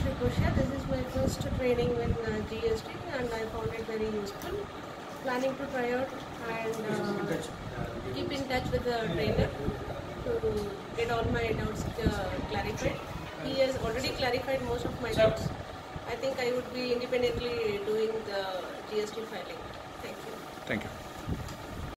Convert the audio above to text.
Mrs.Sri Pushya. This is my first training with GST and I found it very useful. Planning to try out and keep in touch with the trainer to get all my doubts clarified. He has already clarified most of my doubts. I think I would be independently doing the GST filing. Thank you. Thank you.